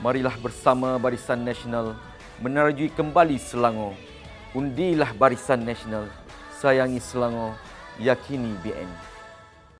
Marilah bersama Barisan Nasional menerajui kembali Selangor. Undilah Barisan Nasional, sayangi Selangor, yakini BN.